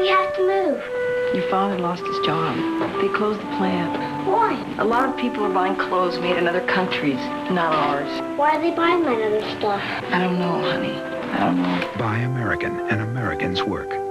we have to move? Your father lost his job. They closed the plant. Why? A lot of people are buying clothes made in other countries, not ours. Why are they buying that other stuff? I don't know, honey. I don't know. Buy American and Americans work.